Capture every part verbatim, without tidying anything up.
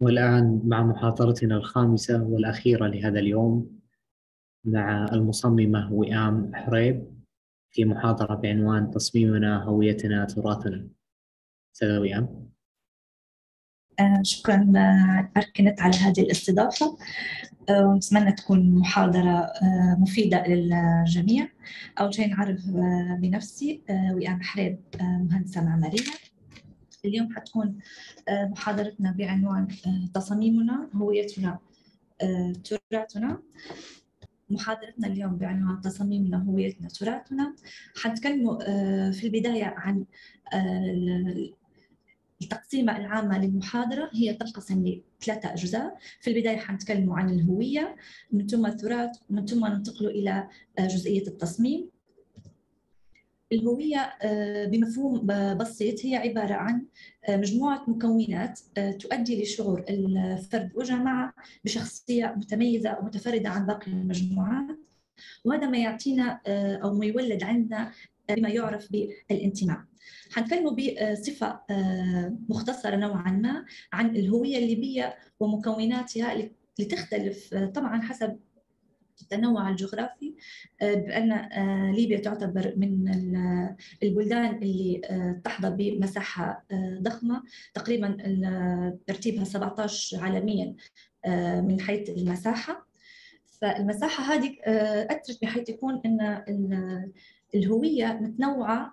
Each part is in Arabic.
والآن مع محاضرتنا الخامسة والأخيرة لهذا اليوم مع المصممة وئام حريب في محاضرة بعنوان تصميمنا هويتنا تراثنا. أستاذة وئام. آه شكرا أركنت على هذه الاستضافة، ونتمنى تكون محاضرة آه مفيدة للجميع. أول شيء نعرف آه بنفسي، آه وئام حريب، آه مهندسة معمارية. اليوم حتكون آه محاضرتنا بعنوان آه تصاميمنا هويتنا آه تراثنا. محاضرتنا اليوم بعنوان تصاميمنا هويتنا تراثنا. حنتكلم آه في البداية عن آه التقسيمة العامة للمحاضرة. هي تنقسم لثلاثة أجزاء. في البداية حنتكلم عن الهوية، من ثم التراث، ومن ثم ننتقل إلى جزئية التصميم. الهوية بمفهوم بسيط هي عبارة عن مجموعة مكونات تؤدي لشعور الفرد وجماعة بشخصية متميزة ومتفردة عن باقي المجموعات، وهذا ما يعطينا أو ما يولد عندنا بما يعرف بالانتماء. حنتكلم بصفة مختصرة نوعا ما عن الهوية الليبية ومكوناتها، لتختلف طبعا حسب التنوع الجغرافي، بأن ليبيا تعتبر من البلدان اللي تحظى بمساحة ضخمة، تقريبا ترتيبها سبعة عشر عالميا من حيث المساحة. فالمساحة هذه أثرت بحيث يكون أن الهوية متنوعة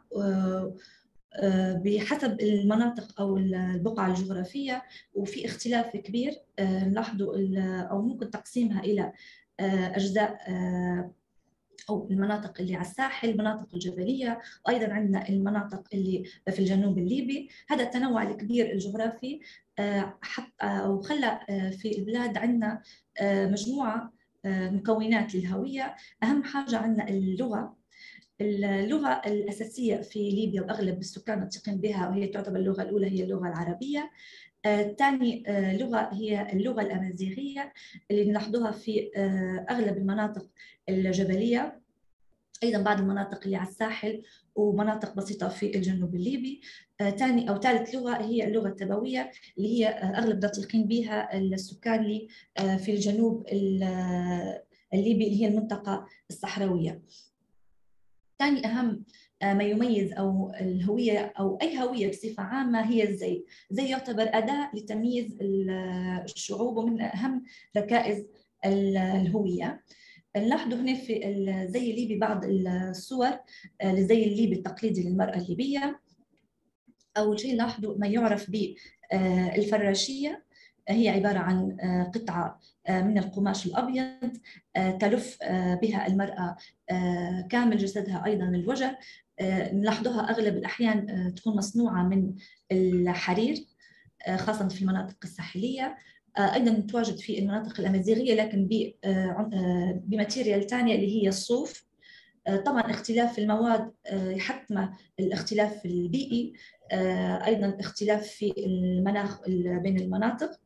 بحسب المناطق أو البقعة الجغرافية، وفي اختلاف كبير نلاحظه، أو ممكن تقسيمها إلى أجزاء أو المناطق اللي على الساحل، المناطق الجبلية، وأيضا عندنا المناطق اللي في الجنوب الليبي. هذا التنوع الكبير الجغرافي حتى أو خلى في البلاد عندنا مجموعة مكونات للهوية. أهم حاجة عندنا اللغة. اللغة الأساسية في ليبيا وأغلب السكان ناطقين بها، وهي تعتبر اللغة الأولى هي اللغة العربية. ثاني آه، لغة هي اللغة الأمازيغية اللي نلاحظوها في آه، أغلب المناطق الجبلية، أيضا بعض المناطق اللي على الساحل، ومناطق بسيطة في الجنوب الليبي. ثاني أو ثالث لغة هي اللغة التبوية اللي هي آه، أغلب ناطقين بها السكان اللي آه، في الجنوب الليبي اللي هي المنطقة الصحراوية. ثاني أهم ما يميز أو الهوية أو أي هوية بصفة عامة هي الزي. زي يعتبر أداة لتمييز الشعوب، ومن أهم ركائز الهوية. نلاحظوا هنا في الزي الليبي بعض الصور للزي الليبي التقليدي للمرأة الليبية. أول شيء نلاحظوا ما يعرف بالفراشية، هي عبارة عن قطعة من القماش الأبيض تلف بها المرأة كامل جسدها، أيضا الوجه. نلاحظها أغلب الأحيان تكون مصنوعة من الحرير، خاصة في المناطق الساحلية. أيضا تواجد في المناطق الأمازيغية لكن بماتيريال ثانية اللي هي الصوف. طبعا اختلاف في المواد يحتم الاختلاف البيئي، أيضا اختلاف في المناخ بين المناطق.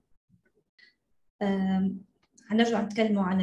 هنرجع نتكلم عن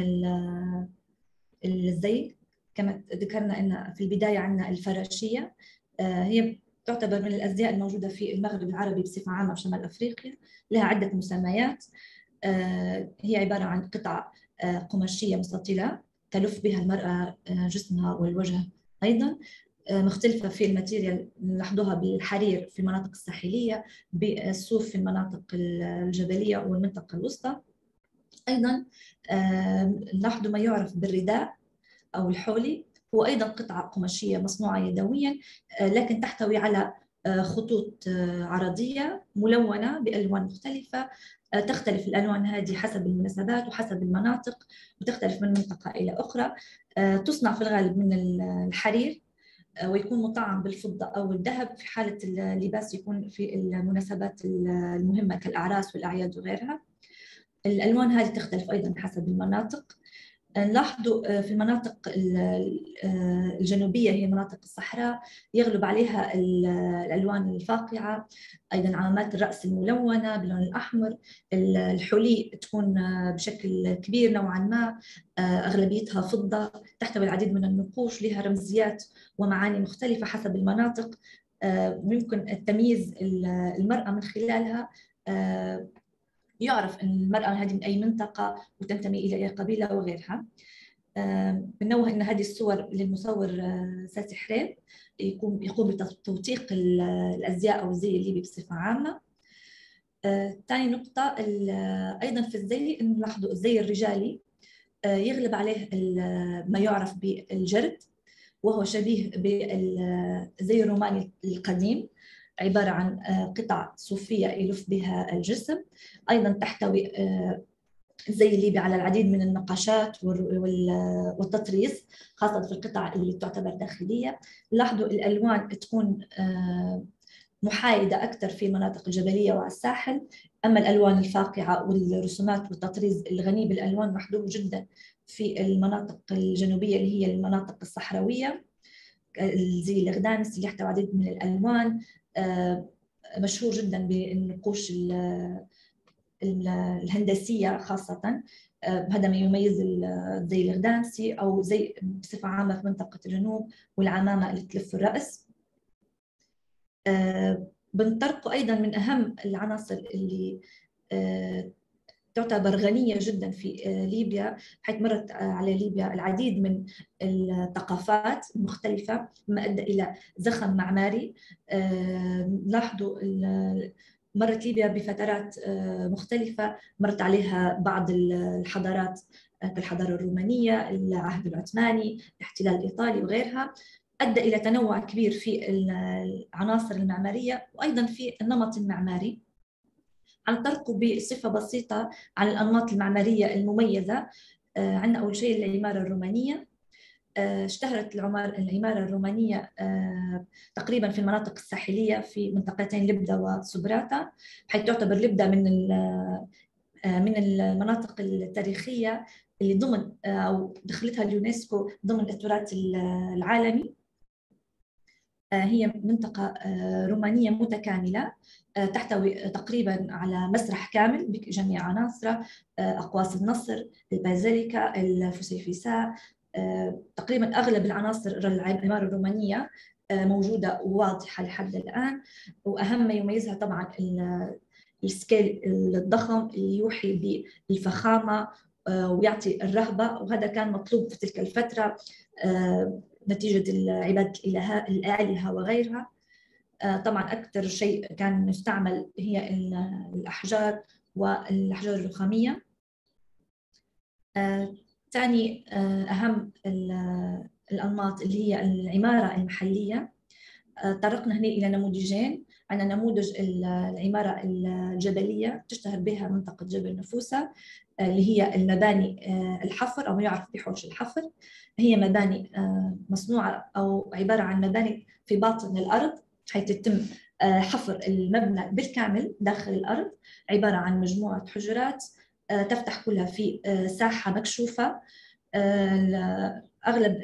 الزي. كما ذكرنا أن في البداية عندنا الفراشية، هي تعتبر من الأزياء الموجودة في المغرب العربي بصفة عامة وشمال أفريقيا، لها عدة مسميات. هي عبارة عن قطعة قماشية مستطيلة تلف بها المرأة جسمها والوجه، أيضا مختلفة في الماتيريال، نلاحظوها بالحرير في المناطق الساحلية، بالصوف في المناطق الجبلية والمنطقة الوسطى. أيضا نلاحظ ما يعرف بالرداء أو الحولي، هو أيضا قطعة قماشية مصنوعة يدويا، لكن تحتوي على خطوط عرضية ملونة بألوان مختلفة. تختلف الألوان هذه حسب المناسبات وحسب المناطق، وتختلف من منطقة إلى أخرى. تصنع في الغالب من الحرير، ويكون مطعم بالفضة أو الذهب في حالة اللباس يكون في المناسبات المهمة كالأعراس والأعياد وغيرها. الألوان هذه تختلف أيضاً حسب المناطق. نلاحظوا في المناطق الجنوبية هي مناطق الصحراء يغلب عليها الألوان الفاقعة، أيضاً علامات الرأس الملونة باللون الأحمر. الحلي تكون بشكل كبير نوعاً ما، أغلبيتها فضة، تحتوي العديد من النقوش، لها رمزيات ومعاني مختلفة حسب المناطق. ممكن التمييز المرأة من خلالها يعرف أن المرأة هذه من أي منطقة وتنتمي إلى أي قبيلة وغيرها. بنوه أن هذه الصور للمصور ساسي حريب يقوم يقوم بتوثيق الأزياء أو الزي الليبي بصفة عامة. ثاني نقطة أيضا في الزي نلاحظوا الزي الرجالي يغلب عليه ما يعرف بالجرد، وهو شبيه بالزي الروماني القديم، عبارة عن قطع صوفية يلف بها الجسم. أيضا تحتوي الزي الليبي على العديد من النقاشات والتطريز، خاصة في القطع اللي تعتبر داخلية. لاحظوا الألوان تكون محايدة أكثر في المناطق الجبلية وعلى الساحل، أما الألوان الفاقعة والرسومات والتطريز الغني بالألوان محدود جدا في المناطق الجنوبية اللي هي المناطق الصحراوية، زي الغدانس اللي يحتوي عديد من الألوان، مشهور جدا بالنقوش الهندسية خاصة. هذا ما يميز زي الغدانسي أو زي بصفة عامة في منطقة الجنوب، والعمامة اللي تلف الرأس. بنطرقوا أيضا من أهم العناصر اللي تعتبر غنية جدا في ليبيا، حيث مرت على ليبيا العديد من الثقافات المختلفة، ما أدى إلى زخم معماري. لاحظوا مرت ليبيا بفترات مختلفة، مرت عليها بعض الحضارات كالحضارة الرومانية، العهد العثماني، الاحتلال الإيطالي وغيرها، أدى إلى تنوع كبير في العناصر المعمارية وأيضا في النمط المعماري. هنطرق بصفة بسيطة على الأنماط المعمارية المميزة. عندنا أول شيء العمارة الرومانية. اشتهرت العمارة الرومانية تقريبا في المناطق الساحلية في منطقتين لبدة وسبراتا، حيث تعتبر لبدة من من المناطق التاريخية اللي ضمن أو دخلتها اليونسكو ضمن التراث العالمي. هي منطقة رومانية متكاملة تحتوي تقريبا على مسرح كامل بجميع عناصره، أقواس النصر، البازيليكا، الفسيفساء. تقريبا أغلب العناصر العمارة الرومانية موجودة وواضحة لحد الآن، وأهم ما يميزها طبعا السكيل الضخم اللي يوحي بالفخامة ويعطي الرهبة، وهذا كان مطلوب في تلك الفترة نتيجة عبادة الآلهة وغيرها. طبعا أكثر شيء كان يستعمل هي الأحجار والأحجار الرخامية. ثاني أهم الأنماط اللي هي العمارة المحلية. طرقنا هنا إلى نموذجين. عندنا نموذج العمارة الجبلية تشتهر بها منطقة جبل نفوسة، اللي هي المباني الحفر أو ما يعرف بحوش الحفر. هي مباني مصنوعة أو عبارة عن مباني في باطن الأرض، حيث يتم حفر المبنى بالكامل داخل الأرض، عبارة عن مجموعة حجرات تفتح كلها في ساحة مكشوفة. أغلب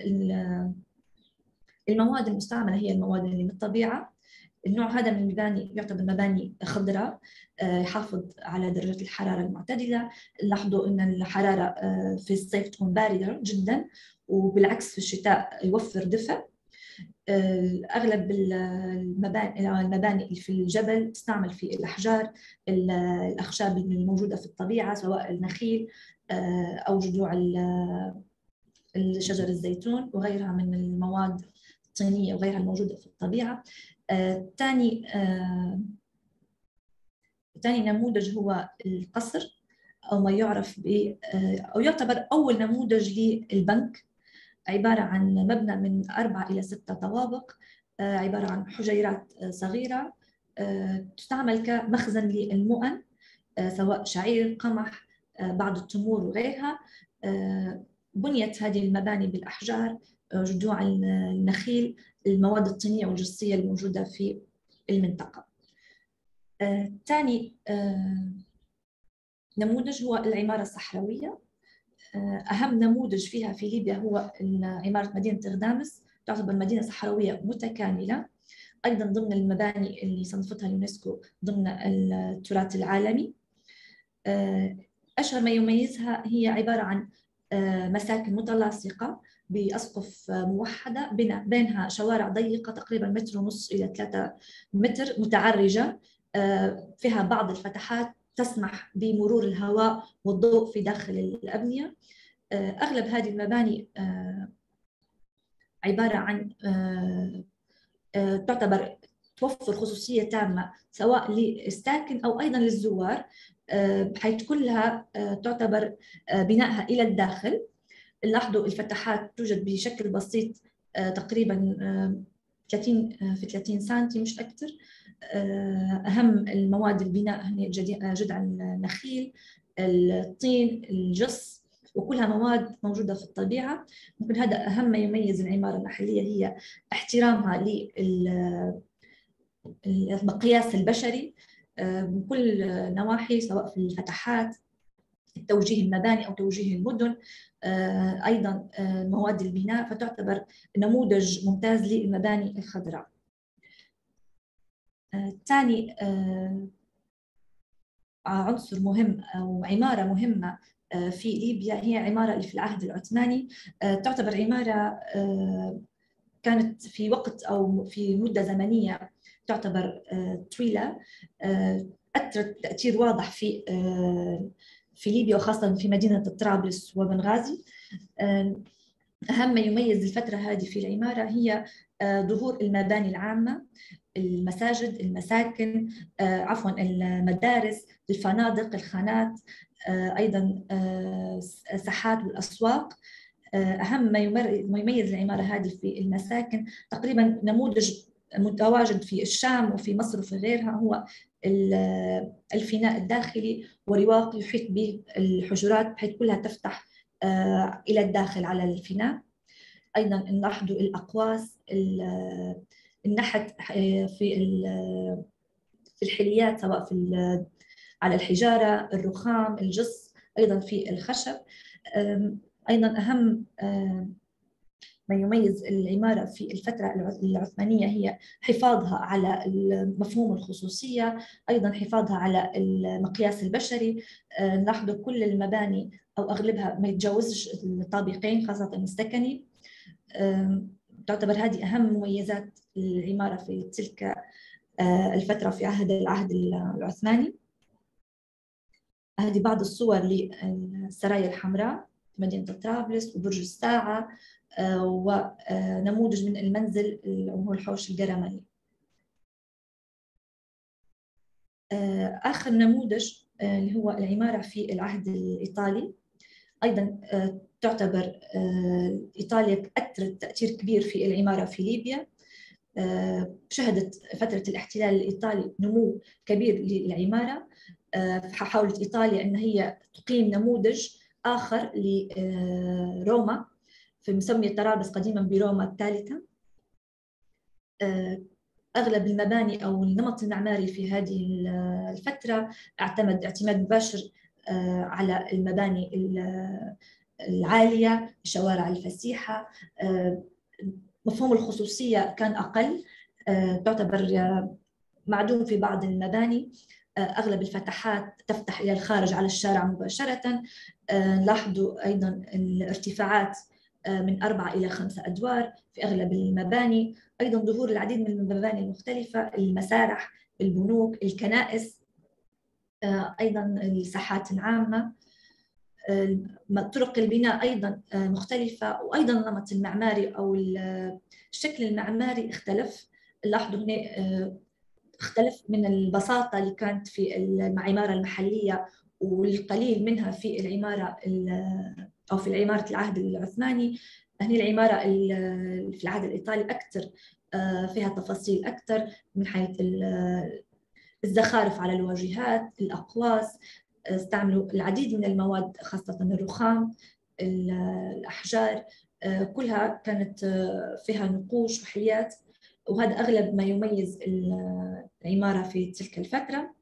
المواد المستعملة هي المواد اللي من الطبيعة. النوع هذا من المباني يعتبر مباني خضراء، يحافظ على درجة الحرارة المعتدلة. لاحظوا أن الحرارة في الصيف تكون باردة جدا، وبالعكس في الشتاء يوفر دفء. أغلب المباني المباني اللي في الجبل تستعمل في الأحجار الأخشاب الموجودة في الطبيعة، سواء النخيل أو جذوع الشجر الزيتون وغيرها من المواد الطينية وغيرها الموجودة في الطبيعة. ثاني آه ثاني نموذج هو القصر، أو ما يعرف ب أو يعتبر أول نموذج للبنك، عبارة عن مبنى من أربعة إلى ستة طوابق، آه عبارة عن حجيرات آه صغيرة آه تستعمل كمخزن للمؤن، آه سواء شعير، قمح، آه بعض التمور وغيرها. آه بنيت هذه المباني بالأحجار، جذوع النخيل، المواد الطينية والجصية الموجودة في المنطقة. ثاني آه آه نموذج هو العمارة الصحراوية. آه أهم نموذج فيها في ليبيا هو عمارة مدينة غدامس، تعتبر مدينة صحراوية متكاملة، أيضا ضمن المباني اللي صنفتها اليونسكو ضمن التراث العالمي. آه أشهر ما يميزها هي عبارة عن آه مساكن متلاصقة بأسقف موحدة، بينها شوارع ضيقة تقريبا متر ونص إلى ثلاثة متر متعرجة، فيها بعض الفتحات تسمح بمرور الهواء والضوء في داخل الأبنية. أغلب هذه المباني عبارة عن تعتبر توفر خصوصية تامة سواء للساكن أو أيضا للزوار، بحيث كلها تعتبر بنائها إلى الداخل. لاحظوا الفتحات توجد بشكل بسيط تقريبا ثلاثين في ثلاثين سنتي مش أكثر. أهم المواد البناء هي جذع النخيل، الطين، الجص، وكلها مواد موجودة في الطبيعة. ممكن هذا أهم ما يميز العمارة المحلية، هي احترامها للمقياس البشري من كل نواحي، سواء في الفتحات، توجيه المباني أو توجيه المدن، أيضا مواد البناء، فتعتبر نموذج ممتاز للمباني الخضراء. ثاني عنصر مهم أو عمارة مهمة في ليبيا هي عمارة اللي في العهد العثماني. تعتبر عمارة كانت في وقت أو في مدة زمنية تعتبر طويلة، أثرت تأثير واضح في في ليبيا وخاصة في مدينة طرابلس وبنغازي. أهم ما يميز الفترة هذه في العمارة هي ظهور المباني العامة، المساجد، المساكن، عفوا المدارس، الفنادق، الخانات، أيضا الساحات والأسواق. أهم ما يميز العمارة هذه في المساكن، تقريبا نموذج متواجد في الشام وفي مصر وفي غيرها، هو الفناء الداخلي ورواق يحيط به الحجرات بحيث كلها تفتح إلى الداخل على الفناء. أيضا نلاحظوا الأقواس، النحت في في الحليات، سواء في على الحجارة، الرخام، الجص، أيضا في الخشب. أيضا أهم ما يميز العمارة في الفترة العثمانية هي حفاظها على مفهوم الخصوصية، أيضا حفاظها على المقياس البشري. نلاحظ كل المباني أو أغلبها ما يتجاوزش الطابقين، خاصة السكني. تعتبر هذه أهم مميزات العمارة في تلك الفترة في عهد العهد العثماني. هذه بعض الصور للسرايا الحمراء في مدينة طرابلس وبرج الساعة، ونموذج من المنزل وهو الحوش القرملي. آخر نموذج اللي هو العمارة في العهد الإيطالي. أيضا تعتبر إيطاليا أثرت تأثير كبير في العمارة في ليبيا. شهدت فترة الاحتلال الإيطالي نمو كبير للعمارة. حاولت إيطاليا أن هي تقيم نموذج آخر لروما، في مسمية طرابلس قديما بروما الثالثة. أغلب المباني أو النمط المعماري في هذه الفترة اعتمد اعتماد مباشر على المباني العالية، الشوارع الفسيحة. مفهوم الخصوصية كان أقل، تعتبر معدوم في بعض المباني. أغلب الفتحات تفتح إلى الخارج على الشارع مباشرة. نلاحظوا أيضا الارتفاعات من أربعة إلى خمسة أدوار في أغلب المباني. أيضا ظهور العديد من المباني المختلفة، المسارح، البنوك، الكنائس، أيضا الساحات العامة. طرق البناء أيضا مختلفة، وأيضا النمط المعماري أو الشكل المعماري اختلف. لاحظوا هنا اختلف من البساطة اللي كانت في العمارة المحلية والقليل منها في العمارة أو في العمارة العهد العثماني. هنا العمارة في العهد الإيطالي أكثر، فيها تفاصيل أكثر من حيث الزخارف على الواجهات، الأقواس. استعملوا العديد من المواد خاصة الرخام، الأحجار، كلها كانت فيها نقوش وحليات، وهذا أغلب ما يميز العمارة في تلك الفترة.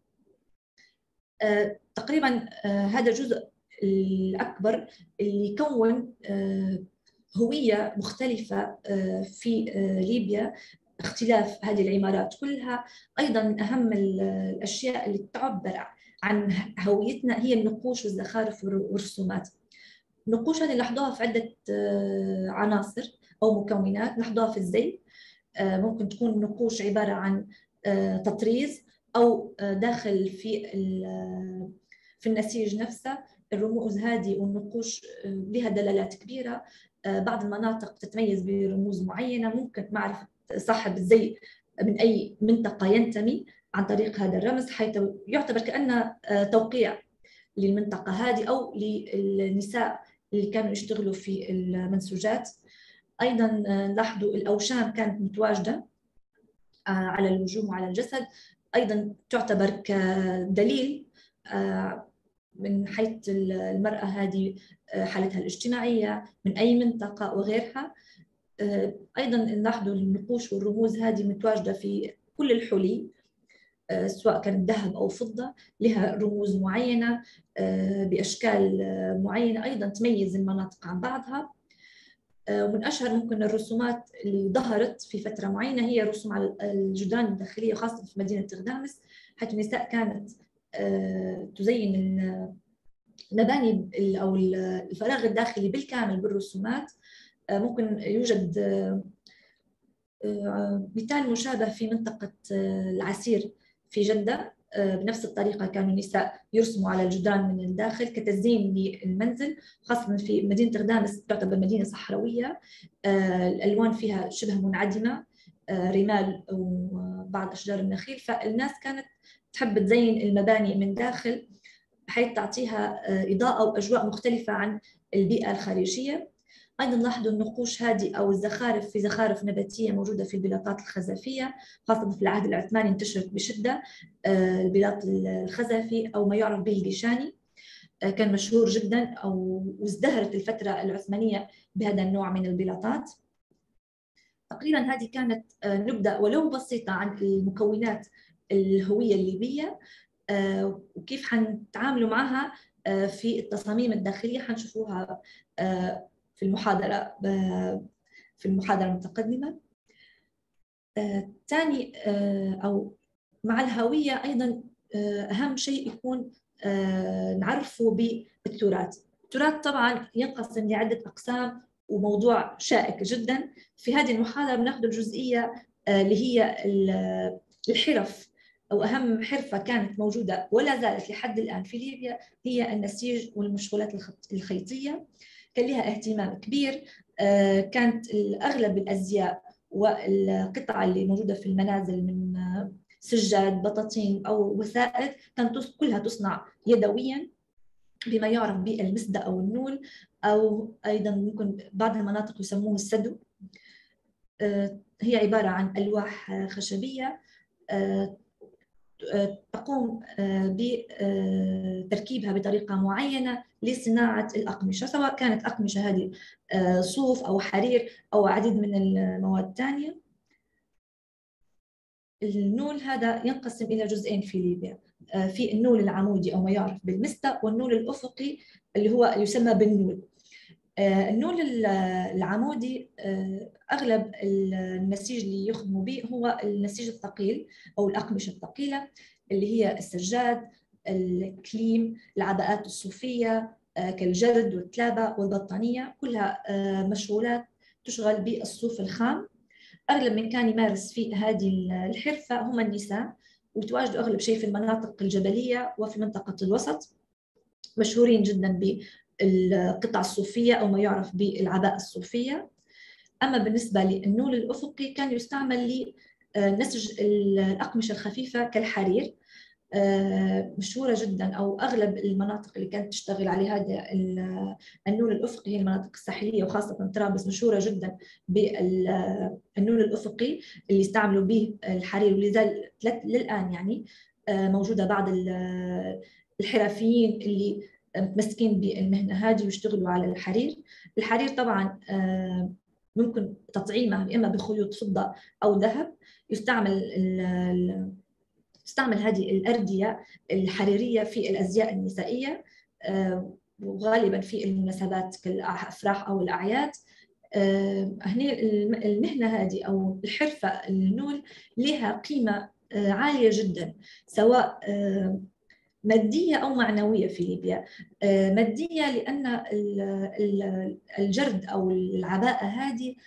تقريبا هذا الجزء الأكبر اللي يكون هوية مختلفة في ليبيا، اختلاف هذه العمارات كلها. أيضا من أهم الأشياء اللي تعبر عن هويتنا هي النقوش والزخارف والرسومات. النقوش هذه لاحظوها في عدة عناصر أو مكونات. لاحظوها في الزي، ممكن تكون نقوش عبارة عن تطريز أو داخل في في النسيج نفسه. الرموز هذه والنقوش لها دلالات كبيرة. بعض المناطق تتميز برموز معينة، ممكن معرفة صاحب الزي من أي منطقة ينتمي عن طريق هذا الرمز، حيث يعتبر كأنه توقيع للمنطقة هذه أو للنساء اللي كانوا يشتغلوا في المنسوجات. أيضا لاحظوا الأوشام كانت متواجدة على الوجوه وعلى الجسد، أيضا تعتبر كدليل من حيث المرأة هذه حالتها الاجتماعية من أي منطقة وغيرها. أيضا نلاحظوا النقوش والرموز هذه متواجدة في كل الحلي، سواء كانت ذهب أو فضة، لها رموز معينة بأشكال معينة أيضا تميز المناطق عن بعضها. ومن أشهر ممكن الرسومات اللي ظهرت في فترة معينة هي رسوم على الجدران الداخلية، خاصة في مدينة غدامس، حيث النساء كانت تزين المباني أو الفراغ الداخلي بالكامل بالرسومات. ممكن يوجد مثال مشابه في منطقة العسير في جدة، بنفس الطريقة كانوا النساء يرسموا على الجدران من الداخل كتزيين للمنزل، خاصة في مدينة غدامس تعتبر مدينة صحراوية، الألوان فيها شبه منعدمة، رمال وبعض أشجار النخيل، فالناس كانت تحب تزين المباني من داخل بحيث تعطيها إضاءة وأجواء مختلفة عن البيئة الخارجية. أيضا لاحظوا النقوش هذه أو الزخارف في زخارف نباتية موجودة في البلاطات الخزفية، خاصة في العهد العثماني انتشرت بشدة البلاط الخزفي أو ما يعرف به البيشاني، كان مشهور جدا أو ازدهرت الفترة العثمانية بهذا النوع من البلاطات. تقريبا هذه كانت نبذة ولو بسيطة عن المكونات الهوية الليبية وكيف حنتعاملوا معها في التصاميم الداخلية، حنشوفوها في المحاضرة في المحاضرة المتقدمة. ثاني أو مع الهوية أيضا أهم شيء يكون نعرفه بالتراث. التراث طبعا ينقسم لعدة أقسام وموضوع شائك جدا. في هذه المحاضرة بناخذ الجزئية اللي هي الحرف أو أهم حرفة كانت موجودة ولا زالت لحد الآن في ليبيا هي النسيج والمشغولات الخيطية. كان لها اهتمام كبير، كانت أغلب الأزياء والقطع اللي موجودة في المنازل من سجاد بطاطين أو وسائد كانت كلها تصنع يدويا بما يعرف بالمسدة أو النول، أو أيضا ممكن بعض المناطق يسموه السدو. هي عبارة عن ألواح خشبية تقوم بتركيبها بطريقة معينة لصناعة الأقمشة، سواء كانت أقمشة هذه صوف أو حرير أو عديد من المواد الثانية. النول هذا ينقسم إلى جزئين في ليبيا، في النول العمودي أو ما يعرف بالمستة، والنول الأفقي اللي هو يسمى بالنول. النول العمودي أغلب النسيج اللي يخدموا به هو النسيج الثقيل أو الأقمشة الثقيلة اللي هي السجاد، الكليم، العباءات الصوفية كالجرد والتلابة والبطانية، كلها مشغولات تشغل بالصوف الخام. أغلب من كان يمارس في هذه الحرفة هم النساء، ويتواجدوا أغلب شيء في المناطق الجبلية وفي منطقة الوسط، مشهورين جدا بالقطع الصوفية أو ما يعرف بالعباءة الصوفية. أما بالنسبة للنول الأفقي كان يستعمل لنسج الأقمشة الخفيفة كالحرير، مشهورة جدا أو أغلب المناطق اللي كانت تشتغل على هذا النول الأفقي هي المناطق الساحلية وخاصة طرابلس مشهورة جدا بالنول الأفقي اللي يستعملوا به الحرير، ولذا للآن يعني موجودة بعض الحرفيين اللي متمسكين بالمهنة هذه ويشتغلوا على الحرير. الحرير طبعا ممكن تطعيمه إما بخيوط فضة أو ذهب. يستعمل تستعمل هذه الأردية الحريرية في الأزياء النسائية وغالبا في المناسبات كالأفراح أو الأعياد. هنا المهنة هذه أو الحرفة النول لها قيمة عالية جدا، سواء مادية أو معنوية في ليبيا. مادية لأن الجرد أو العباءة هذه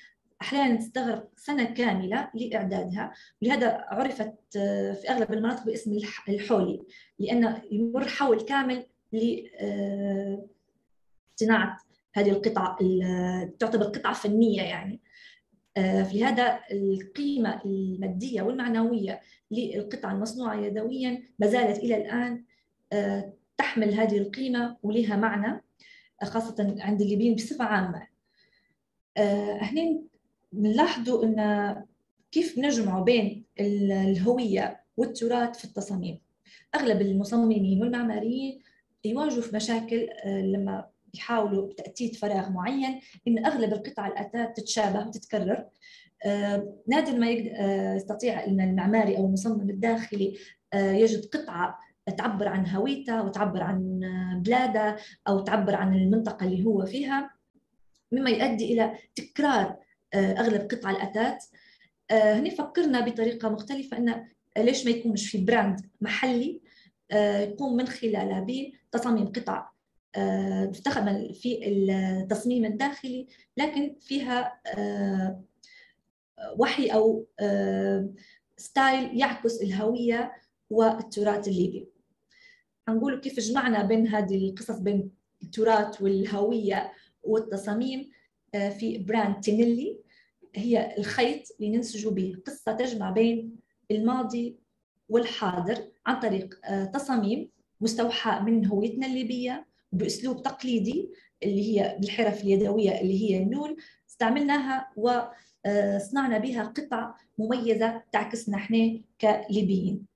أحيانا تستغرق سنة كاملة لإعدادها، ولهذا عرفت في أغلب المناطق باسم الحولي، لأنه يمر حول كامل لصناعة هذه القطعة، تعتبر قطعة فنية يعني. فلهذا القيمة المادية والمعنوية للقطعة المصنوعة يدويا ما زالت إلى الآن تحمل هذه القيمة ولها معنى، خاصة عند الليبيين بصفة عامة. هنا بنلاحظوا أن كيف نجمع بين الهوية والتراث في التصاميم. أغلب المصممين والمعماريين يواجهوا في مشاكل لما يحاولوا تأتيت فراغ معين، إن أغلب القطع الأثاث تتشابه وتتكرر. نادر ما يستطيع أن المعماري أو المصمم الداخلي يجد قطعة تعبر عن هويته وتعبر عن بلاده أو تعبر عن المنطقة اللي هو فيها، مما يؤدي إلى تكرار أغلب قطع الأثاث. هنا فكرنا بطريقة مختلفة أن ليش ما يكونش في براند محلي يقوم من خلاله بتصاميم قطع تستخدم في التصميم الداخلي، لكن فيها وحي أو ستايل يعكس الهوية والتراث الليبي. هنقول كيف جمعنا بين هذه القصص، بين التراث والهوية والتصاميم، في براند تينيلي. هي الخيط اللي ننسج به قصة تجمع بين الماضي والحاضر عن طريق تصاميم مستوحاة من هويتنا الليبية بأسلوب تقليدي اللي هي بالحرف اليدوية اللي هي النول. استعملناها وصنعنا بها قطع مميزة تعكسنا احنا كليبيين.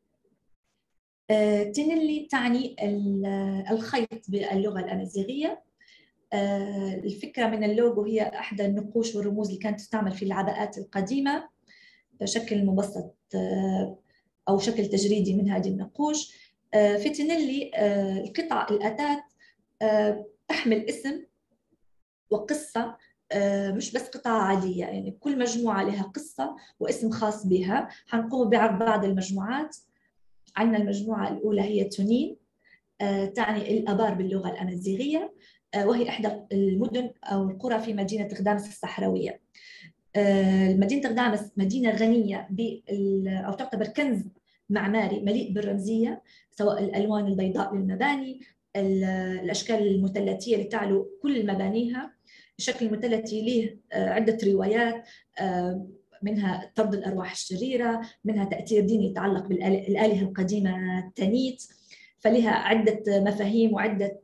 تينيلي تعني الخيط باللغة الأمازيغية. الفكرة من اللوجو هي أحدى النقوش والرموز اللي كانت تستعمل في العباءات القديمة بشكل مبسط أو شكل تجريدي من هذه النقوش. في تينيلي القطع الأثاث تحمل اسم وقصة، مش بس قطعة عادية، يعني كل مجموعة لها قصة واسم خاص بها. حنقوم بعرض بعض المجموعات. عندنا المجموعة الأولى هي تونين، تعني الآبار باللغة الأمازيغية، وهي إحدى المدن أو القرى في مدينة غدامس الصحراوية. مدينة غدامس مدينة غنية أو تعتبر كنز معماري مليء بالرمزية، سواء الألوان البيضاء للمباني، الأشكال المثلثية اللي تعلو كل مبانيها. الشكل المثلثي له عدة روايات، منها طرد الأرواح الشريرة، منها تأثير ديني يتعلق بالآلهة القديمة تانيت، فلها عدة مفاهيم وعدة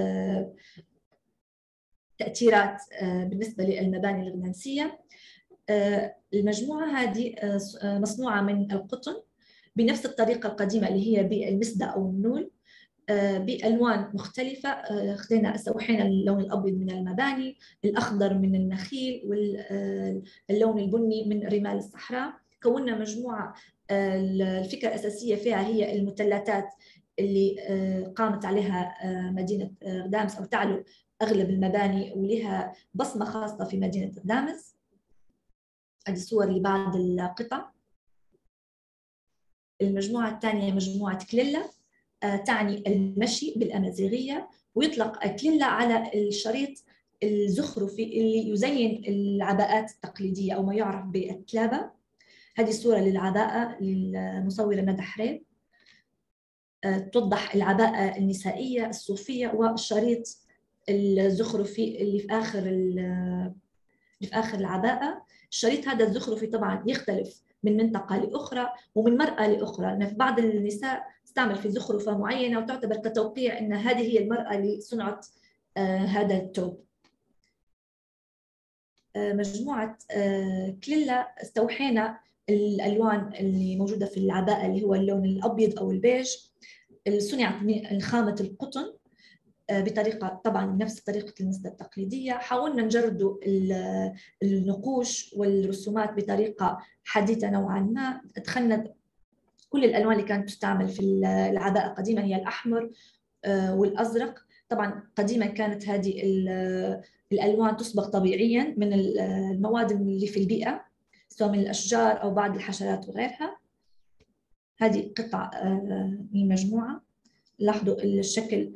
تأثيرات بالنسبة للمباني الغنامسية. المجموعة هذه مصنوعة من القطن بنفس الطريقة القديمة اللي هي بالمسدة أو النول، بألوان مختلفة. خلينا استوحينا اللون الأبيض من المباني، الأخضر من النخيل، واللون البني من رمال الصحراء. كونا مجموعة الفكرة الأساسية فيها هي المثلثات اللي قامت عليها مدينة غدامس أو تعلو أغلب المباني ولها بصمة خاصة في مدينة غدامس. هذه صور لبعض القطع. المجموعة الثانية مجموعة كليلا، تعني المشي بالأمازيغية، ويطلق كليلا على الشريط الزخرفي اللي يزين العباءات التقليدية أو ما يعرف بالتلابة. هذه صورة للعباءة للمصورة ندى حريب، توضح العباءة النسائية الصوفية والشريط الزخرفي اللي في آخر اللي في آخر العباءة. الشريط هذا الزخرفي طبعا يختلف من منطقة لأخرى ومن مرأة لأخرى، أن في بعض النساء تستعمل في زخرفة معينة وتعتبر كتوقيع أن هذه هي المرأة اللي صنعت آه هذا الثوب. آه مجموعة آه كليلا استوحينا الألوان اللي موجودة في العباءة اللي هو اللون الأبيض أو البيج، اللي صنعت من خامة القطن بطريقة طبعا نفس طريقة المسدة التقليدية. حاولنا نجردوا النقوش والرسومات بطريقة حديثة نوعا ما. دخلنا كل الألوان اللي كانت تستعمل في العباءة قديما هي الأحمر والأزرق. طبعا قديما كانت هذه الألوان تصبغ طبيعيا من المواد اللي في البيئة، سواء من الأشجار أو بعض الحشرات وغيرها. هذه قطع من مجموعة. لاحظوا الشكل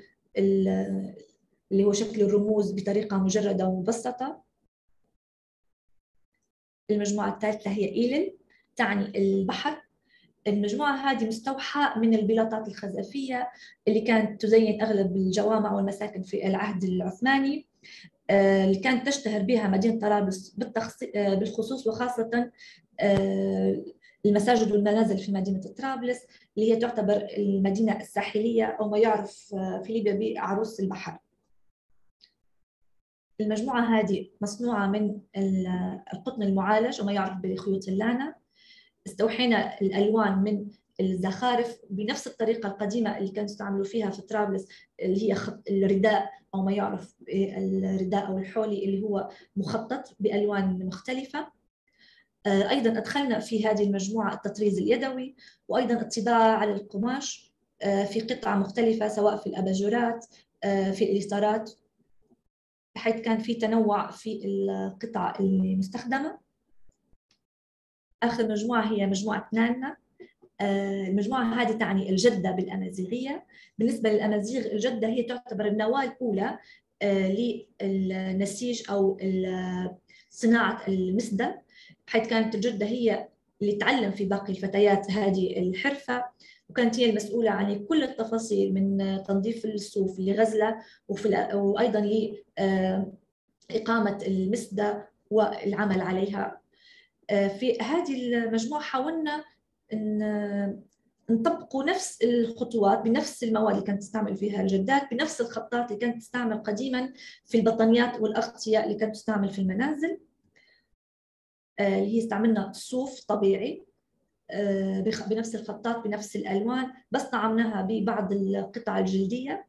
اللي هو شكل الرموز بطريقة مجردة ومبسطة. المجموعة الثالثة هي إيلل، تعني البحر. المجموعة هذه مستوحاة من البلاطات الخزفية اللي كانت تزين أغلب الجوامع والمساكن في العهد العثماني، اللي كانت تشتهر بها مدينة طرابلس بالخصوص، وخاصة المساجد والمنازل في مدينة طرابلس اللي هي تعتبر المدينة الساحلية أو ما يعرف في ليبيا بعروس البحر. المجموعة هذه مصنوعة من القطن المعالج وما يعرف بخيوط اللانا. استوحينا الألوان من الزخارف بنفس الطريقة القديمة اللي كانوا يستعملوا فيها في طرابلس، اللي هي خط الرداء أو ما يعرف الرداء أو الحولي اللي هو مخطط بألوان مختلفة. أيضا أدخلنا في هذه المجموعة التطريز اليدوي، وأيضا الطباعة على القماش في قطع مختلفة، سواء في الأباجورات في الإطارات، بحيث كان في تنوع في القطع المستخدمة. آخر مجموعة هي مجموعة نانا. المجموعة هذه تعني الجدة بالأمازيغية. بالنسبة للأمازيغ الجدة هي تعتبر النواة الأولى للنسيج أو صناعة المسدة، بحيث كانت الجدة هي اللي تعلم في باقي الفتيات هذه الحرفة، وكانت هي المسؤولة عن كل التفاصيل من تنظيف الصوف لغزلة وأيضا لإقامة المسدة والعمل عليها. في هذه المجموعة حاولنا أن نطبقوا نفس الخطوات بنفس المواد اللي كانت تستعمل فيها الجدات، بنفس الخطات اللي كانت تستعمل قديما في البطانيات والأغطية اللي كانت تستعمل في المنازل، اللي هي استعملنا صوف طبيعي بنفس الخطات بنفس الألوان، بس طعمناها ببعض القطع الجلدية.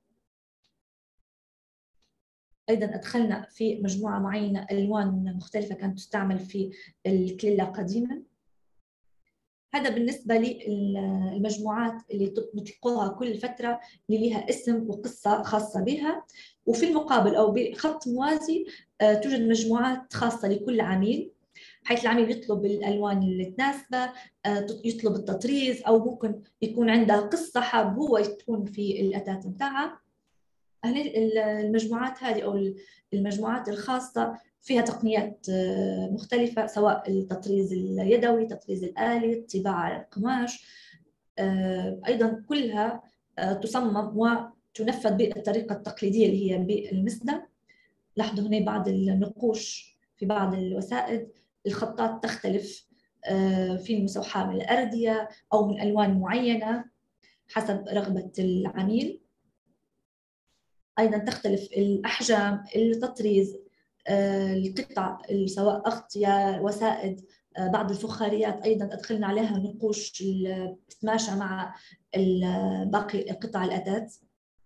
أيضا أدخلنا في مجموعة معينة ألوان مختلفة كانت تستعمل في الكليلة قديما. هذا بالنسبة للمجموعات اللي نطلقوها كل فترة اللي لها اسم وقصة خاصة بها. وفي المقابل أو بخط موازي توجد مجموعات خاصة لكل عميل، حيث العميل يطلب الألوان اللي تناسبه، يطلب التطريز، أو ممكن يكون عنده قصة حاب هو تكون في الأثاث متاعها. المجموعات هذه أو المجموعات الخاصة فيها تقنيات مختلفة، سواء التطريز اليدوي، التطريز الآلي، الطباعة على القماش، أيضا كلها تصمم وتنفذ بالطريقة التقليدية اللي هي بالمسدة. لاحظوا هنا بعض النقوش في بعض الوسائد، الخطات تختلف في المسوحة من الأردية أو من ألوان معينة حسب رغبة العميل. أيضا تختلف الأحجام، التطريز، القطع سواء أغطية، وسائد، بعض الفخاريات أيضا أدخلنا عليها نقوش تتماشى مع باقي قطع الأثاث.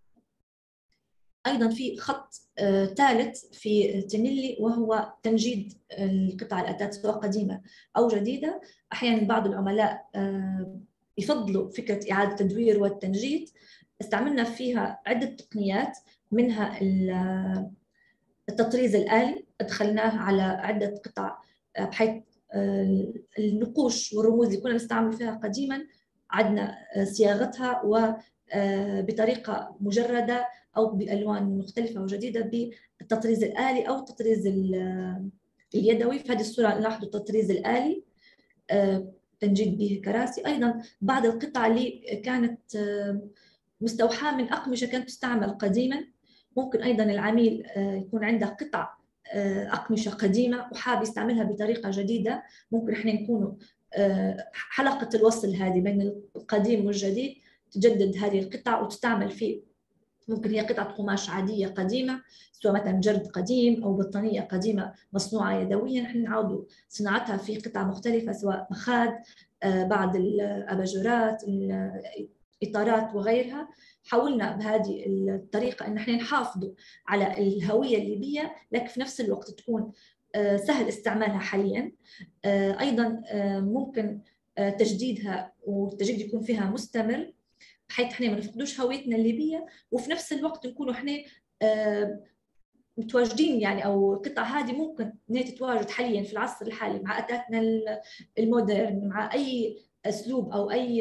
أيضا في خط ثالث في تنيلي وهو تنجيد القطع الأثاث سواء قديمة أو جديدة. أحيانا بعض العملاء يفضلوا فكرة إعادة التدوير والتنجيد، استعملنا فيها عدة تقنيات، منها التطريز الآلي أدخلناه على عدة قطع، بحيث النقوش والرموز اللي كنا نستعمل فيها قديما عدنا صياغتها وبطريقة مجردة أو بألوان مختلفة وجديدة بالتطريز الآلي أو التطريز اليدوي. في هذه الصورة نلاحظ التطريز الآلي تنجيد به كراسي. أيضا بعض القطع اللي كانت مستوحاة من أقمشة كانت تستعمل قديما، ممكن أيضا العميل يكون عنده قطع أقمشة قديمة وحاب يستعملها بطريقة جديدة، ممكن إحنا نكون حلقة الوصل هذه بين القديم والجديد، تجدد هذه القطع وتستعمل فيه. ممكن هي قطعة قماش عادية قديمة، سواء مثلا جرد قديم أو بطانية قديمة مصنوعة يدويا، نحن نعود صناعتها في قطع مختلفة، سواء مخاد، بعض الأباجورات، الإطارات وغيرها. حاولنا بهذه الطريقة أن احنا نحافظوا على الهوية الليبية، لكن في نفس الوقت تكون سهل استعمالها حاليا. أيضا ممكن تجديدها والتجديد يكون فيها مستمر، بحيث احنا ما نفقدوش هويتنا الليبية، وفي نفس الوقت نكونوا احنا متواجدين يعني، او القطع هذه ممكن انها تتواجد حاليا في العصر الحالي مع اثاثنا المودرن، مع اي اسلوب او اي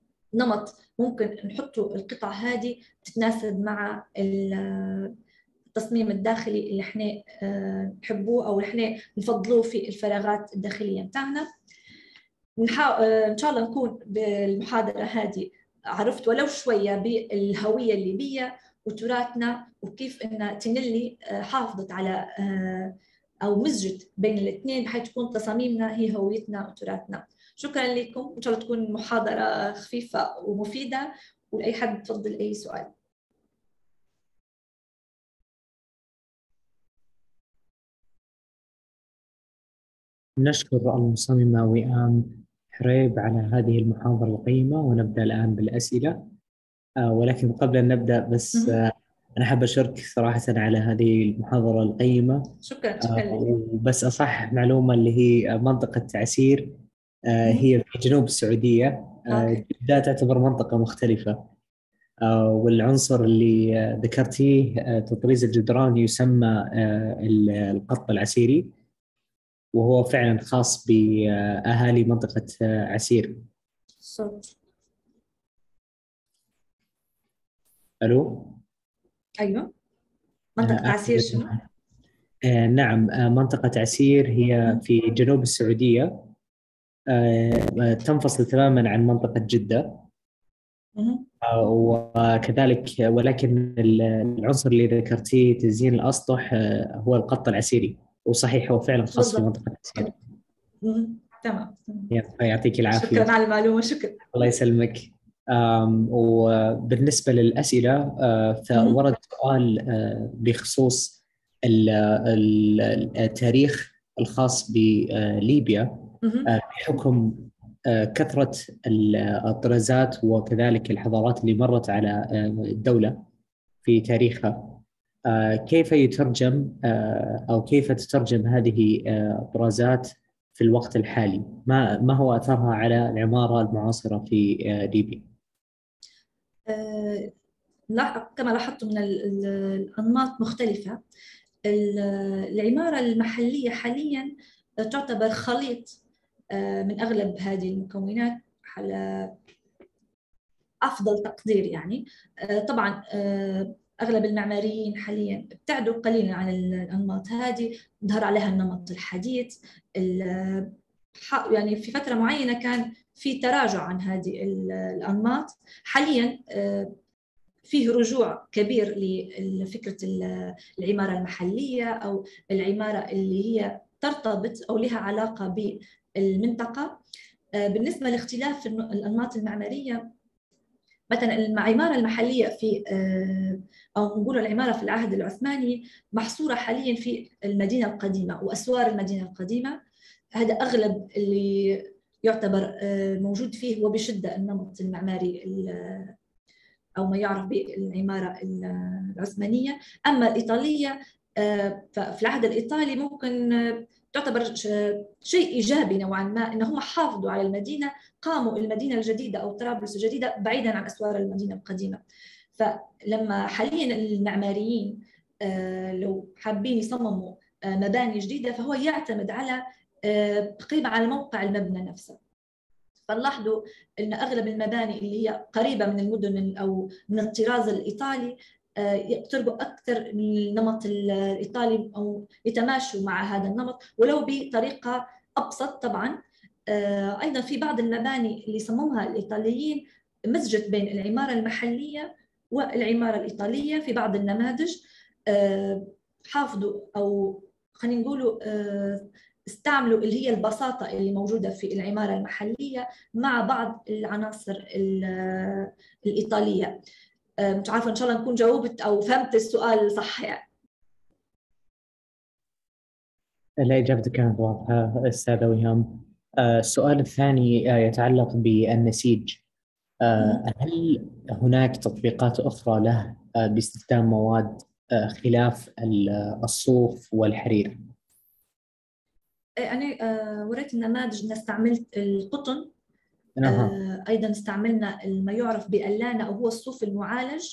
نمط ممكن نحطوا القطع هذه تتناسب مع التصميم الداخلي اللي احنا نحبوه أو احنا نفضلوه في الفراغات الداخلية بتاعنا. نحاول إن شاء الله نكون بالمحاضرة هذه عرفت ولو شوية بالهوية الليبية وتراثنا، وكيف أن تنلي حافظت على أو مزجت بين الاثنين بحيث تكون تصاميمنا هي هويتنا وتراثنا. شكرا لكم، إن شاء الله تكون محاضرة خفيفة ومفيدة، ولأي حد تفضل أي سؤال. نشكر المصممة وئام حريب على هذه المحاضرة القيمة، ونبدأ الآن بالأسئلة. آه ولكن قبل أن نبدأ بس آه أنا حاب أشارك صراحة على هذه المحاضرة القيمة. شكرا شكرا آه لك. وبس أصحح معلومة اللي هي منطقة عسير آه هي في جنوب السعودية. آه جدة تعتبر منطقة مختلفة. آه والعنصر اللي آه ذكرتيه آه تطريز الجدران يسمى آه القط العسيري، وهو فعلا خاص بأهالي منطقة آه عسير. صوت. ألو. أيوة. منطقة آه عسير شنو؟ آه نعم، آه منطقة عسير هي في جنوب السعودية. آه تنفصل تماما عن منطقة جدة. آه وكذلك ولكن العنصر اللي ذكرتيه تزيين الأسطح آه هو القط العسيري، وصحيح هو فعلا خاص في بالضبط. منطقة عسير. تمام. يعطيك العافية. شكرا على المعلومة. شكرا. الله يسلمك. وبالنسبة للأسئلة آه فورد سؤال آه بخصوص التاريخ الخاص بليبيا بحكم كثرة الطرازات وكذلك الحضارات اللي مرت على الدولة في تاريخها. كيف يترجم أو كيف تترجم هذه الطرازات في الوقت الحالي؟ ما ما هو أثرها على العمارة المعاصرة في ليبيا؟ كما لاحظت من الأنماط مختلفة. العمارة المحلية حاليا تعتبر خليط من أغلب هذه المكونات على أفضل تقدير. يعني طبعا أغلب المعماريين حاليا ابتعدوا قليلا عن الأنماط هذه، ظهر عليها النمط الحديث. يعني في فترة معينة كان في تراجع عن هذه الأنماط. حاليا فيه رجوع كبير لفكرة العمارة المحلية أو العمارة اللي هي ترتبط أو لها علاقة بالمنطقة. بالنسبة لاختلاف الأنماط المعمارية، مثلا العمارة المحلية في أو نقول العمارة في العهد العثماني محصورة حاليا في المدينة القديمة وأسوار المدينة القديمة. هذا أغلب اللي يعتبر موجود فيه وبشدة النمط المعماري أو ما يعرف بالعمارة العثمانية. أما الإيطالية ففي العهد الإيطالي ممكن تعتبر شيء إيجابي نوعا ما، إن هم حافظوا على المدينة، قاموا المدينة الجديدة أو طرابلس الجديدة بعيدا عن أسوار المدينة القديمة. فلما حاليا المعماريين لو حابين يصمموا مباني جديدة فهو يعتمد على تقريبا على موقع المبنى نفسه. فنلاحظوا ان اغلب المباني اللي هي قريبه من المدن او من الطراز الايطالي يقتربوا اكثر من النمط الايطالي او يتماشوا مع هذا النمط ولو بطريقه ابسط. طبعا ايضا في بعض المباني اللي صممها الايطاليين مزجت بين العماره المحليه والعماره الايطاليه. في بعض النماذج حافظوا او خلينا نقولوا استعملوا اللي هي البساطة اللي موجودة في العمارة المحلية مع بعض العناصر الإيطالية. مش عارفة إن شاء الله نكون جاوبت أو فهمت السؤال صح يعني. لا، إجابتك كانت واضحة أستاذة وهام. السؤال الثاني يتعلق بالنسيج. هل هناك تطبيقات أخرى له باستخدام مواد خلاف الصوف والحرير؟ أنا وريت النماذج أن استعملت القطن. أه. أيضا استعملنا ما يعرف باللانة أو هو الصوف المعالج.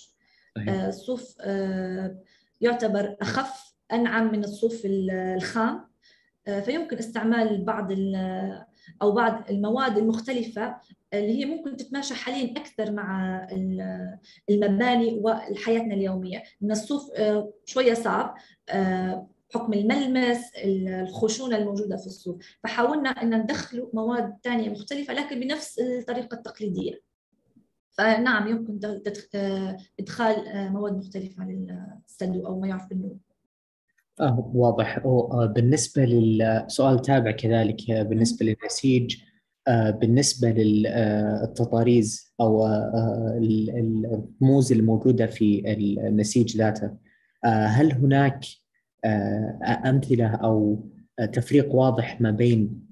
الصوف يعتبر أخف أنعم من الصوف الخام. فيمكن استعمال بعض أو بعض المواد المختلفة اللي هي ممكن تتماشى حاليا أكثر مع المباني وحياتنا اليومية. من الصوف شوية صعب بحكم الملمس، الخشونة الموجودة في الصوف، فحاولنا أن ندخل مواد ثانية مختلفة لكن بنفس الطريقة التقليدية. فنعم يمكن إدخال مواد مختلفة للسدو أو ما يعرف بالنور. آه واضح. بالنسبة للسؤال تابع كذلك بالنسبة للنسيج، بالنسبة للتطاريز أو الرموز الموجودة في النسيج ذاته، هل هناك أمثلة أو تفريق واضح ما بين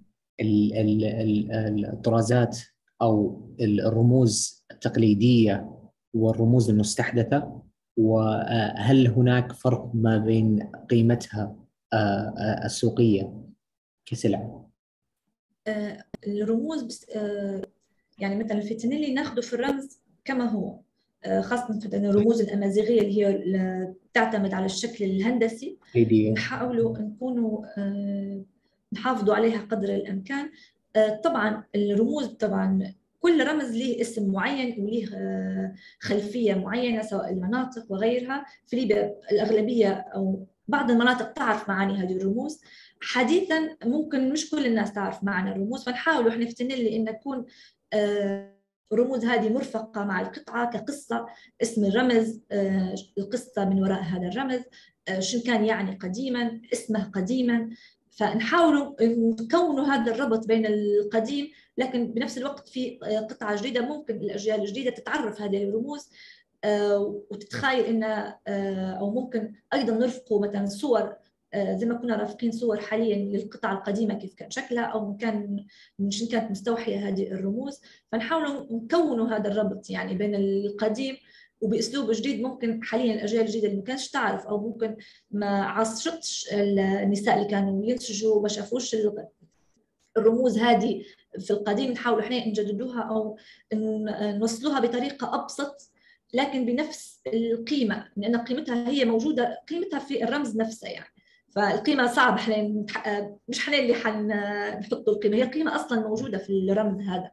الطرازات أو الرموز التقليدية والرموز المستحدثة؟ وهل هناك فرق ما بين قيمتها السوقية كسلعة؟ الرموز بس يعني مثلا الفيتينيلي ناخده في الرمز كما هو، خاصة في الرموز الأمازيغية اللي هي تعتمد على الشكل الهندسي، نحاولوا نكونوا نحافظوا عليها قدر الإمكان. طبعا الرموز طبعا كل رمز له اسم معين وله خلفية معينة، سواء المناطق وغيرها. في ليبيا الأغلبية أو بعض المناطق تعرف معاني هذه الرموز. حديثا ممكن مش كل الناس تعرف معنا الرموز، فنحاول احنا في تنلي ان نكون الرموز هذه مرفقة مع القطعة كقصة، اسم الرمز، القصة من وراء هذا الرمز، شو كان يعني قديما، اسمه قديما. فنحاول نكون هذا الربط بين القديم لكن بنفس الوقت في قطعة جديدة ممكن الأجيال الجديدة تتعرف هذه الرموز وتتخيل إن، أو ممكن أيضا نرفقوا مثلا صور زي ما كنا رافقين صور حاليا للقطع القديمة كيف كان شكلها أو كان مش كانت مستوحية هذه الرموز. فنحاول نكونوا هذا الربط يعني بين القديم وبأسلوب جديد ممكن حاليا الأجيال الجديدة اللي ما كانتش تعرف أو ممكن ما عاصرتش النساء اللي كانوا ينسجوا ما شافوش الرموز هذه في القديم، نحاول احنا نجددوها أو نوصلوها بطريقة أبسط لكن بنفس القيمة، لأن قيمتها هي موجودة، قيمتها في الرمز نفسه يعني. فالقيمة صعب احنا مش احنا اللي حنحط القيمة، هي القيمة أصلا موجودة في الرمز هذا.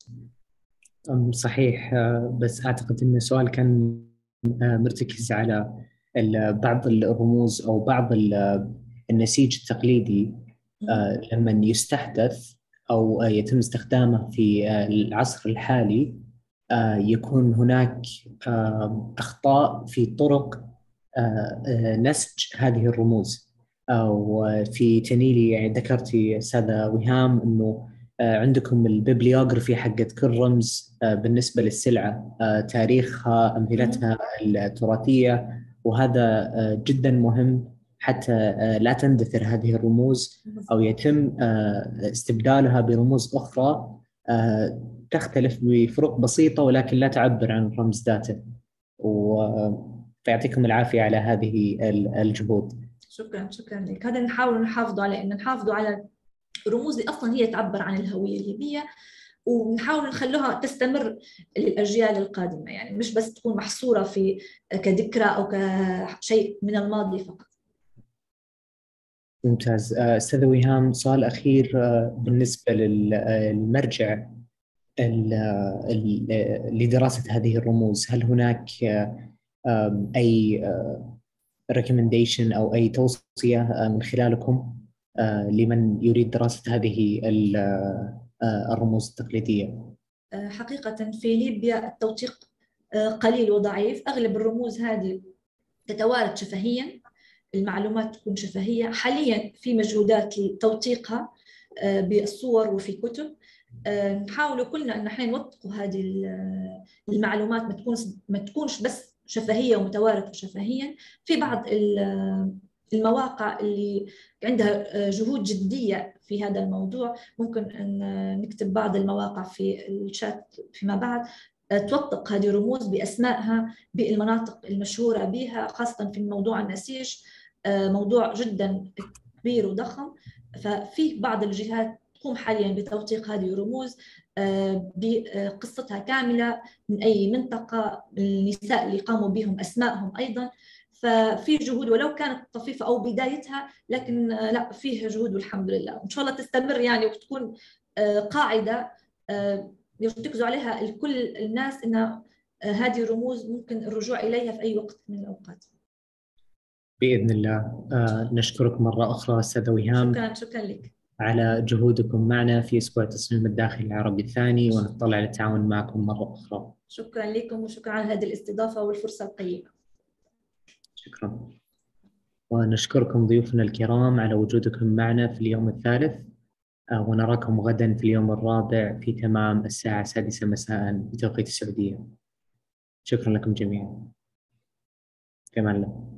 صحيح، بس أعتقد أن السؤال كان مرتكز على بعض الرموز أو بعض النسيج التقليدي لما يستحدث أو يتم استخدامه في العصر الحالي يكون هناك أخطاء في طرق نسج هذه الرموز. وفي تنيلي يعني ذكرتي أستاذة وهام أنه عندكم البيبليوغرافي حقت كل رمز بالنسبة للسلعة، تاريخها، أمثلتها التراثية، وهذا جدا مهم حتى لا تندثر هذه الرموز أو يتم استبدالها برموز أخرى تختلف بفروق بسيطة ولكن لا تعبر عن الرمز ذاته. ويعطيكم العافية على هذه الجهود. شكرا شكرا لك. هذا نحاول نحافظوا عليه، إن نحافظوا على الرموز اللي أصلا هي تعبر عن الهوية الليبية ونحاول نخلوها تستمر للأجيال القادمة، يعني مش بس تكون محصورة في كذكرى أو كشيء من الماضي فقط. ممتاز. أستاذة وهام، سؤال أخير بالنسبة للمرجع لدراسة هذه الرموز، هل هناك أي recommendation أو أي توصية من خلالكم لمن يريد دراسة هذه الرموز التقليدية؟ حقيقة في ليبيا التوثيق قليل وضعيف، أغلب الرموز هذه تتوارد شفهيا، المعلومات تكون شفهية. حاليا في مجهودات لتوثيقها بالصور وفي كتب، نحاول كلنا أن احنا نوثق هذه المعلومات، ما تكونش ما تكونش بس شفهية ومتوارثة شفهيا. في بعض المواقع اللي عندها جهود جدية في هذا الموضوع ممكن أن نكتب بعض المواقع في الشات فيما بعد توثق هذه الرموز بأسمائها بالمناطق المشهورة بها، خاصة في موضوع النسيج، موضوع جدا كبير وضخم. ففي بعض الجهات تقوم حاليا بتوثيق هذه الرموز بقصتها كاملة، من أي منطقة، النساء اللي قاموا بهم أسمائهم أيضا. ففي جهود ولو كانت طفيفة أو بدايتها، لكن لا فيه جهود والحمد لله، وإن شاء الله تستمر يعني وتكون قاعدة يرتكزوا عليها الكل الناس، إن هذه الرموز ممكن الرجوع إليها في أي وقت من الأوقات. بإذن الله. آه نشكرك مرة أخرى أستاذة وهام. شكرا شكرا لك على جهودكم معنا في أسبوع تصميم الداخل العربي الثاني، ونطلع للتعاون معكم مرة أخرى. شكرا لكم وشكرا على هذه الاستضافة والفرصة الطيبة. شكرا. ونشكركم ضيوفنا الكرام على وجودكم معنا في اليوم الثالث، آه ونراكم غدا في اليوم الرابع في تمام الساعة السادسة مساء بتوقيت السعودية. شكرا لكم جميعا. كمان الله.